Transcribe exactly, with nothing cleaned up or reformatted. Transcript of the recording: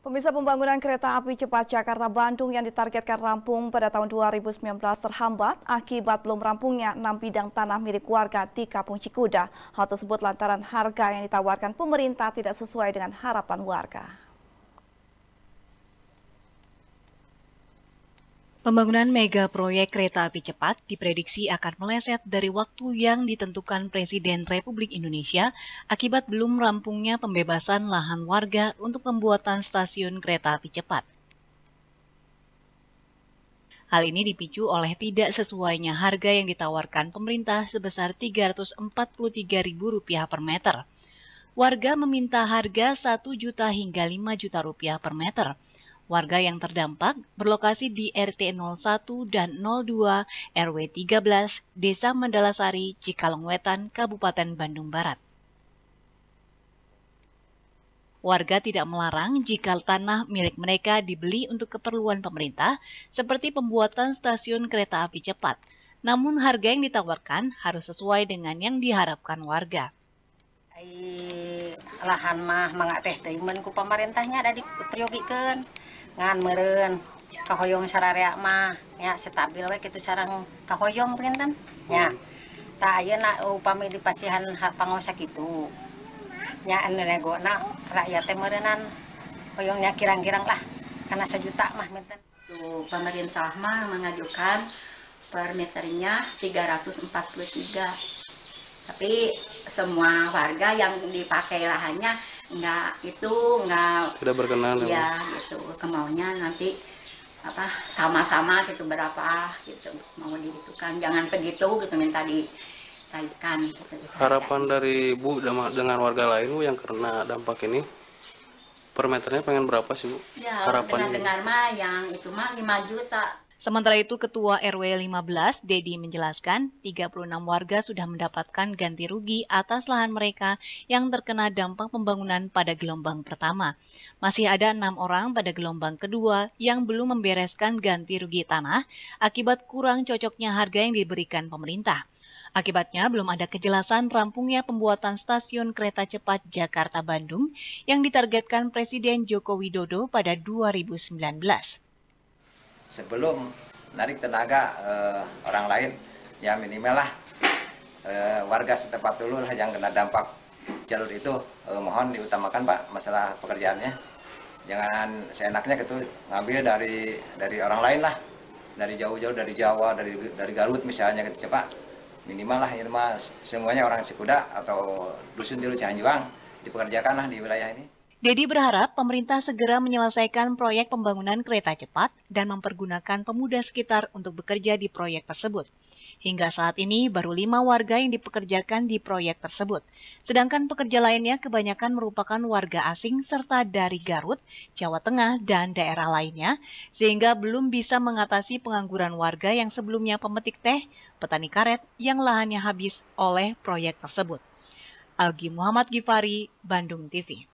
Pemirsa, pembangunan kereta api cepat Jakarta-Bandung yang ditargetkan rampung pada tahun dua ribu sembilan belas terhambat akibat belum rampungnya enam bidang tanah milik warga di Kampung Cikuda. Hal tersebut lantaran harga yang ditawarkan pemerintah tidak sesuai dengan harapan warga. Pembangunan mega proyek kereta api cepat diprediksi akan meleset dari waktu yang ditentukan Presiden Republik Indonesia akibat belum rampungnya pembebasan lahan warga untuk pembuatan stasiun kereta api cepat. Hal ini dipicu oleh tidak sesuainya harga yang ditawarkan pemerintah sebesar tiga ratus empat puluh tiga ribu rupiah per meter. Warga meminta harga satu juta hingga lima juta rupiah per meter. Warga yang terdampak berlokasi di R T nol satu dan nol dua R W tiga belas, Desa Mandalasari, Cikalong Wetan, Kabupaten Bandung Barat. Warga tidak melarang jika tanah milik mereka dibeli untuk keperluan pemerintah, seperti pembuatan stasiun kereta api cepat. Namun harga yang ditawarkan harus sesuai dengan yang diharapkan warga. Ai lahan mah mangga teh teh ku pemerintahnya ada dipriogikeun ngan meureun kahoyong sararea mah nya stabil we kitu sareng kahoyong printen nya tah ayeuna upami dipasihan pangosa kitu nya anu negona rakyat teh meureunan hoyongnya kirang-kirang lah kana sejuta mah menten. Tuh pemerintah mah mengajukan per meternya tiga ratus empat puluh tiga. Tapi semua warga yang dipakai lahannya enggak itu enggak tidak berkenan ya gitu kemaunya nanti apa sama-sama gitu berapa gitu mau digitukan jangan segitu gitu minta ditaikkan gitu, gitu harapan aja. Dari Bu dengan warga lain Bu yang kena dampak ini per meternya pengen berapa sih Bu? Ya, harapannya dengar-dengar mah yang itu mah lima juta. Sementara itu, Ketua R W lima belas, Dedi, menjelaskan tiga puluh enam warga sudah mendapatkan ganti rugi atas lahan mereka yang terkena dampak pembangunan pada gelombang pertama. Masih ada enam orang pada gelombang kedua yang belum membereskan ganti rugi tanah akibat kurang cocoknya harga yang diberikan pemerintah. Akibatnya belum ada kejelasan rampungnya pembuatan stasiun kereta cepat Jakarta-Bandung yang ditargetkan Presiden Joko Widodo pada dua ribu sembilan belas. Sebelum narik tenaga eh, orang lain, ya minimal lah eh, warga setempat dulu lah yang kena dampak jalur itu. Eh, mohon diutamakan Pak masalah pekerjaannya. Jangan seenaknya gitu ngambil dari dari orang lain lah, dari jauh-jauh dari Jawa, dari dari Garut misalnya gitu Pak. Minimal lah ini mah semuanya orang Cikuda atau dusun Tilu Cianjuang dipekerjakan lah di wilayah ini. Dedi berharap pemerintah segera menyelesaikan proyek pembangunan kereta cepat dan mempergunakan pemuda sekitar untuk bekerja di proyek tersebut. Hingga saat ini baru lima warga yang dipekerjakan di proyek tersebut. Sedangkan pekerja lainnya kebanyakan merupakan warga asing serta dari Garut, Jawa Tengah, dan daerah lainnya, sehingga belum bisa mengatasi pengangguran warga yang sebelumnya pemetik teh, petani karet yang lahannya habis oleh proyek tersebut. Algi Muhammad Gifari, Bandung T V.